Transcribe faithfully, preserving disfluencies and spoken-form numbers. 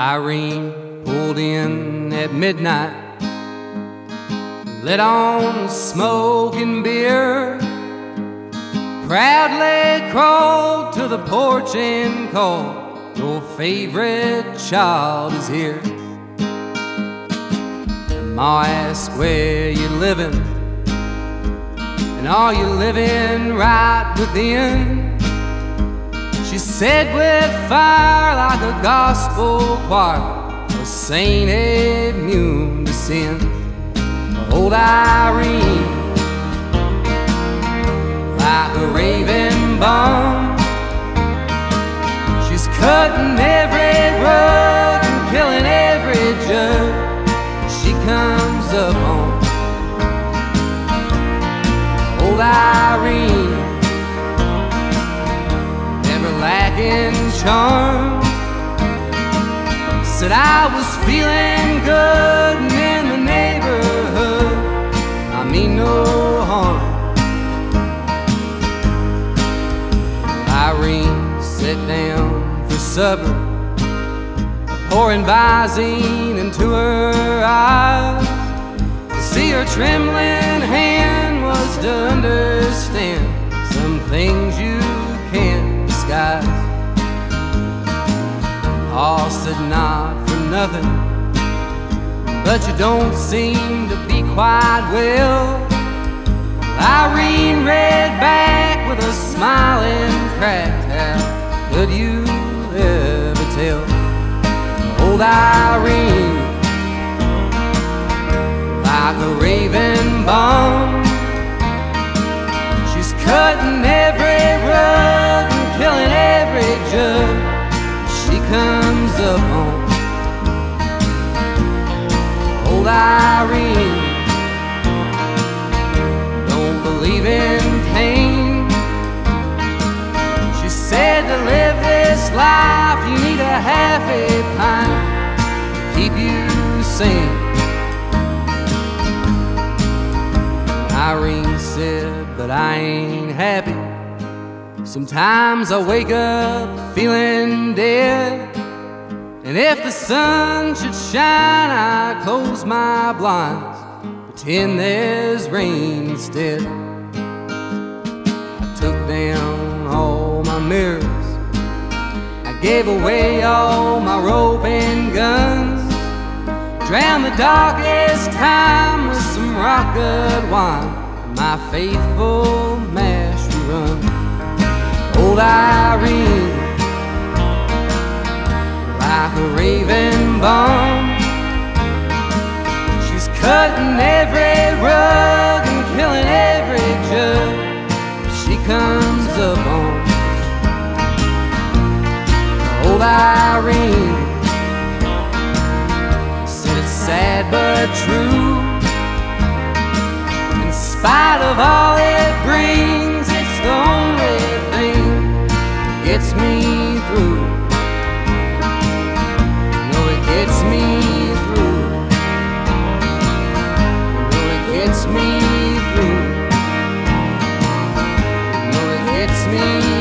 Irene pulled in at midnight, lit on smoke and beer, proudly crawled to the porch and called, "Your favorite child is here." And Ma asked, "Where you living? And are you living right within?" She said, "With fire like a gospel choir, a saint immune to sin." Old Irene, like a raving bomb, she's cutting every rug and killing every judge she comes up on. Old Irene, never lacking charm, said I was feeling good and in the neighborhood I mean no harm. Irene sat down for supper, pouring Visine into her eyes. To see her trembling hand was to understand some things you can't disguise. Paul said, "Not for nothing, but you don't seem to be quite well." Irene read back with a smiling crack, "How could you ever tell?" Old Irene, like a raving bomb, she's cutting every rug and killing every jug she comes up on. Old Irene don't believe in pain. She said to live this life you need a half a pint to keep you sane. Irene said, "But I ain't happy. Sometimes I wake up feeling dead, and if the sun should shine I close my blinds, pretend there's rain instead." I took down all my mirrors, I gave away all my rope and guns, drowned the darkest time with some rock good wine, my faithful mash run. Old Irene, like a raving bomb, she's cutting every rug and killing every jug she comes up on. Old Irene said it's sad but true, in spite of all it brings, it's the only thing that gets me through. No, it gets me through. No, it gets me through. No, it gets me